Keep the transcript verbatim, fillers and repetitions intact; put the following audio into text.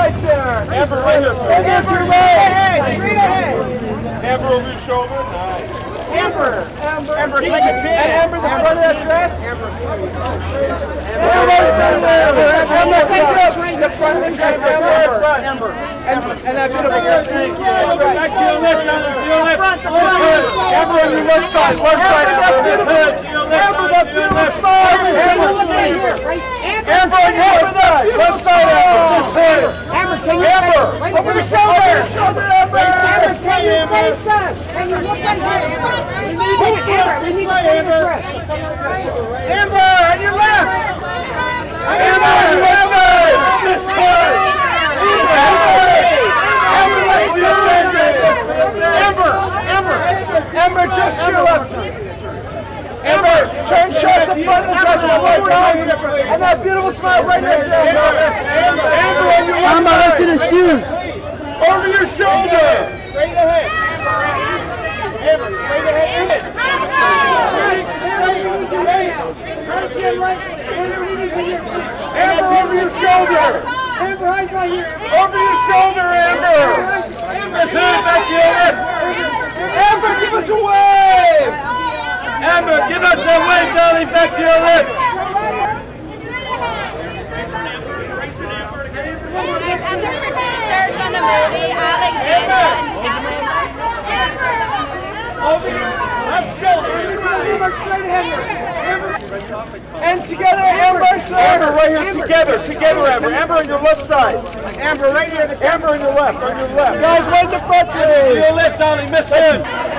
right there. Amber right here. Amber, right. Straight ahead. Amber over your shoulder. Nice. Amber. Amber. Amber, take a pin. And Amber, the front of that dress. Amber. Amber. Amber, face up. The front of the dress. Amber. Amber. And that beautiful dress. Thank you. Back to your left. To your left. Amber on your left side. Left side. Amber, that beautiful smile. Amber, look right here. Amber on your left side. Left side. Amber, can you Amber, over the shoulder. Over the shoulder, Amber. Amber, can you face us? Can you look at here? We need to Amber. We need to Amber. Amber, on your left. Amber, on your left side. Amber, Amber, Amber, just to your left. Amber, turn just the front of the dress one more time. And that beautiful smile right next to Amber. Amber, Amber, on your left side. Let's see the shoes. Over your shoulder. Straight ahead. Amber, straight ahead. Amber, over your shoulder. Amber, eyes right here. Over your shoulder, Amber. Amber's head back to your left. Amber, give us a wave. Amber, give us that wave, darling, back to your left. I'm the producers on the movie, Alexandra and And together, Amber, sir. Amber, right here, Amber. Together, together, Amber. Amber on your left side. Amber, right here. Amber on your left, on your left. Guys, right in the front, please. To your left, darling, miss him.